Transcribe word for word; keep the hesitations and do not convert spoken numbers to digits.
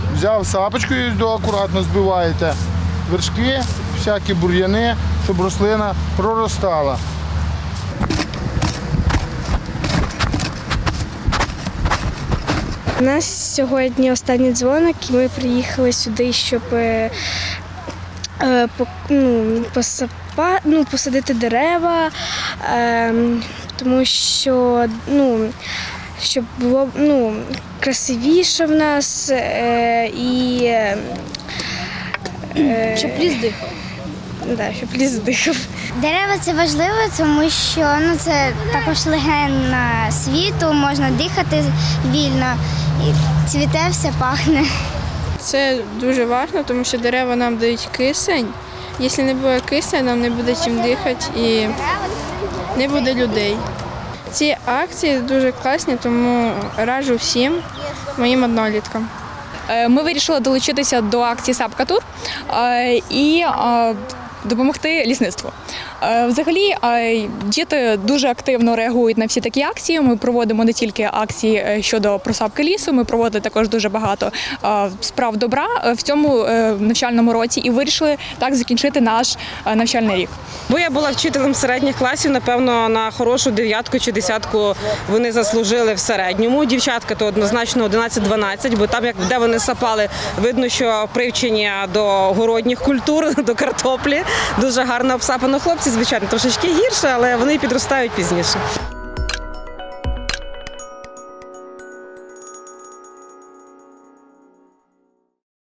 Взяв сапочку і акуратно збиваєте вершки, всякі бур'яни, щоб рослина проростала. У нас сьогодні останній дзвоник, і ми приїхали сюди, щоб е, е, по, ну, посапа, ну, посадити дерева, е, тому що, ну, щоб було ну, красивіше в нас е, і е, щоб ліс дихав. Да, щоб ліс дихав. Дерева – це важливо, тому що ну, це також легень світу, можна дихати вільно, і цвіте, все пахне. Це дуже важливо, тому що дерева нам дають кисень. Якщо не буде кисня, нам не буде чим дихати і не буде людей. Ці акції дуже класні, тому раджу всім моїм одноліткам. Ми вирішили долучитися до акції «Сапка-тур» і допомогти лісництву. Взагалі, діти дуже активно реагують на всі такі акції. Ми проводимо не тільки акції щодо просапки лісу, ми проводили також дуже багато справ добра в цьому навчальному році і вирішили так закінчити наш навчальний рік. Бо я була вчителем середніх класів, напевно, на хорошу дев'ятку чи десятку вони заслужили в середньому. Дівчатка то однозначно одинадцять-дванадцять, бо там, як де вони сапали, видно, що привчення до городніх культур, до картоплі. Дуже гарно обсапано. Хлопці, звичайно, трошечки гірше, але вони підростають пізніше.